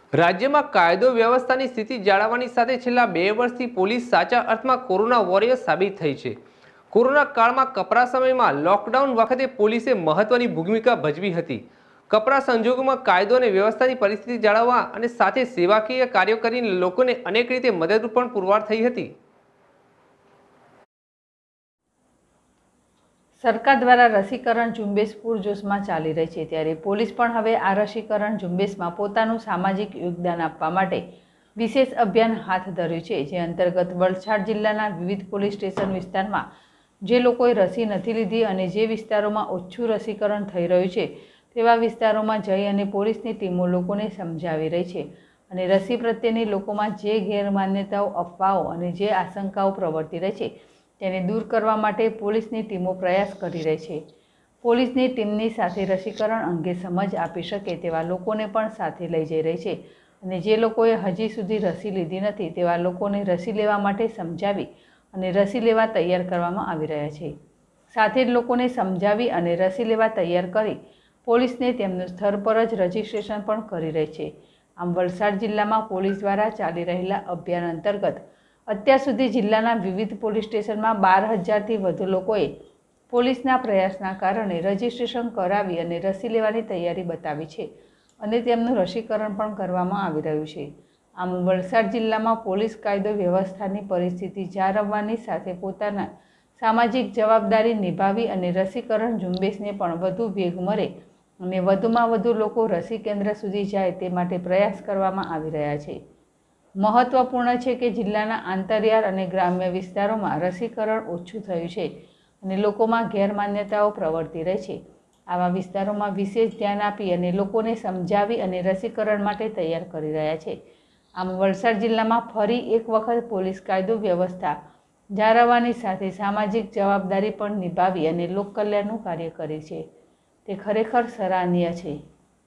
राज्य में कायदो व्यवस्था की स्थिति जाळवવાની સાથે છેલ્લા 2 વર્ષથી પોલીસ સાચા અર્થમાં કોરોના વોરિયર સાબિત થઈ છે। કોરોના કાળમાં કપરા સમયમાં લોકડાઉન વખતે પોલીસે મહત્વની ભૂમિકા ભજવી હતી। કપરા સંજોગોમાં કાયદો અને વ્યવસ્થાની પરિસ્થિતિ જાળવવા અને સાથે સેવાકીય કાર્યો કરીને લોકોને અનેક રીતે મદદરૂપ પણ પુરવાર થઈ હતી। सरकार द्वारा रसीकरण झुंबेश पूरजोश में चाली रही है, त्यारे पोलीस पण हवे आ रसीकरण झुंबेश में पोतानुं सामाजिक योगदान आपवा माटे विशेष अभियान हाथ धर्युं छे। जे अंतर्गत वलसाड जिल्लाना विविध पोलीस स्टेशन विस्तार में जे लोकोए रसी नहीं लीधी अने जे विस्तारों में ओछुं रसीकरण थई रह्युं छे तेवा विस्तारों में जई अने पोलीसनी टीमों लोकोने समजावी रही है अने रसी प्रत्येनी लोकोमां जे गैरमान्यताओं अफवाओ अने जे आशंकाओं प्रवर्ती रही है तेने दूर करवा माटे पोलीसनी टीमों प्रयास करी रही है। पोलीसनी टीमनी साथे रसीकरण अंगे समज आपी शके तेवा लोकोने पण साथे लई जई रही है अने जे लोकोए हजी सुधी रसी लीधी नथी तेवा लोकोने रसी लेवा माटे समजावी अने रसी लेवा तैयार करवामां आवी रह्या छे। साथे ज लोकोने समजावी अने रसी लेवा तैयार करी पोलीसने तेमनुं स्थळ पर ज रजिस्ट्रेशन पण करी रही है। आम वलसाड जिल्लामां पोलीस द्वारा चाली रहेला अभियान अंतर्गत अत्यार सुधी जिल्लाना विविध पोलीस स्टेशन में 12,000 थी वधु लोकोए पोलीसना प्रयासना कारणे रजिस्ट्रेशन करावी अने रसी लेवानी तैयारी बतावी छे अने तेमनुं रसीकरण पण करवामां आवी रह्युं छे। आम वलसाड जिल्लामां पोलीस कायदो व्यवस्थानी परिस्थिति जाळववानी साथे पोताना सामाजिक जवाबदारी निभावी अने रसीकरण झुंबेशने पण वधु वेग मळे अने वधुमां वधु लोको रसी केन्द्र सुधी जाय ते माटे प्रयास करवामां आवी रह्या छे। महत्वपूर्ण है कि जिल्लाना आंतरियाळ अने ग्राम्य विस्तारों में रसीकरण ओछुं थयुं छे अने लोकोमां गैरमान्यताओं प्रवर्ती रही है। आवा विस्तारों में विशेष ध्यान आपी अने लोकोने समजावी अने रसीकरण माटे तैयार करी रह्या छे। आम वलसाड जिल्लामां फरी एक वखत पोलीस कायदो व्यवस्था जाळववानी साथे सामाजिक जवाबदारी पण निभावी अने लोककल्याणनुं कार्य करे छे ते खरेखर सराहनीय छे।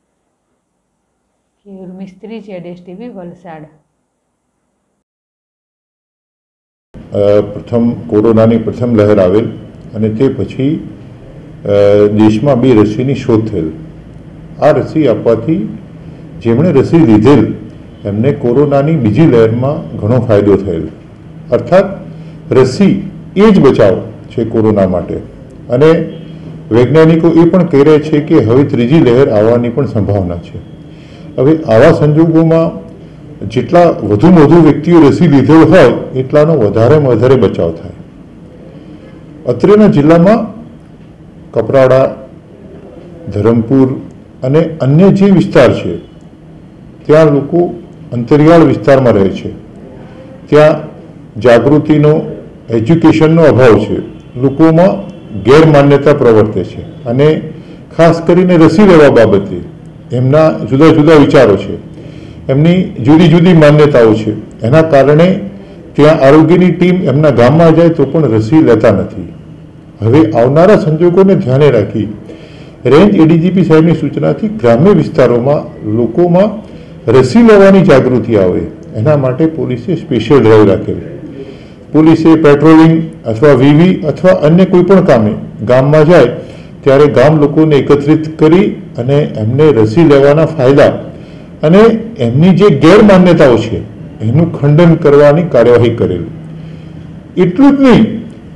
केयूर मिस्त्री, ZSTV, वलसाड। प्रथम कोरोनानी प्रथम लहर आवेल अने ते पछी देशमां बे रसीनी शोध थयेल। आ रसी आपवाथी जेमणे रसी लीधेल एमने कोरोनानी बीजी लहरमां घणो फायदो थयेल। अर्थात रसी ए ज बचाव छे कोरोना माटे अने वैज्ञानिको ए पण कहे छे कि हवे त्रीजी लहर आववानी पण संभावना छे। हवे आवा संजोगोमां जेटला વધુમાં વધુ વ્યક્તિઓ રસી લીધેલ હોય એટલાનો વધારેમાં વધારે બચાવ થાય। અત્રેના જિલ્લામાં કપરાડા, ધરમપુર અને અન્ય જે વિસ્તાર છે ત્યાં લોકો અંતરિયાળ વિસ્તારમાં રહે છે, ત્યાં જાગૃતિનો, એજ્યુકેશનનો અભાવ છે, લોકોમાં ગેરમાન્યતા પ્રવર્તે છે અને ખાસ કરીને રસી લેવા બાબતે એમના જુદા જુદા વિચારો છે, એમની જુદી જુદી માન્યતાઓ છે। એના કારણે ત્યાં આરોગ્યની ટીમ એમના ગામમાં જાય તો પણ રસી લેતા નથી। હવે આવનારા સંજોગોને ધ્યાને રાખી રેન્જ એડીજીપી સાહેબની સૂચનાથી ગ્રામ્ય વિસ્તારોમાં લોકોમાં રસી લેવાની જાગૃતિ આવે એના માટે પોલીસે સ્પેશિયલ ડ્રાઈવ રાખેલ। પોલીસે પેટ્રોલિંગ અથવા વીવી અથવા અન્ય કોઈ પણ કામે ગામમાં જાય ત્યારે ગામ લોકોને એકત્રિત કરી અને એમને રસી લેવાના ફાયદા અને એમની જે ગેરમાન્યતાઓ છે એનું ખંડન કરવાની કાર્યવાહી કરેલ। એટલું જ નહીં,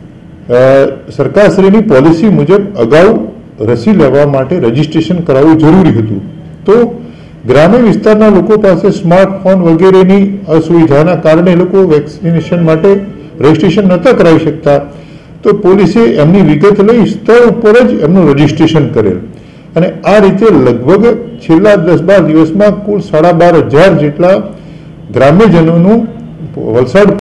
સરકારશ્રીની પોલિસી મુજબ અગાઉ રસી લેવા માટે રજીસ્ટ્રેશન કરાવવું જરૂરી હતું, તો ગ્રામ્ય વિસ્તારના લોકો પાસે સ્માર્ટફોન વગેરેની અસુવિધાના કારણે લોકો વેક્સિનેશન માટે રજીસ્ટ્રેશન નહોતા કરાવી શકતા, તો પોલીસે એમની વિગત લઈ સ્થળ ઉપર જ એમનું રજીસ્ટ્રેશન કરેલ અને આ રીતે લગભગ છેલ્લા 10-12 દિવસમાં કુલ 12,500 જેટલા ગ્રામ્યજનોનું વલસાડ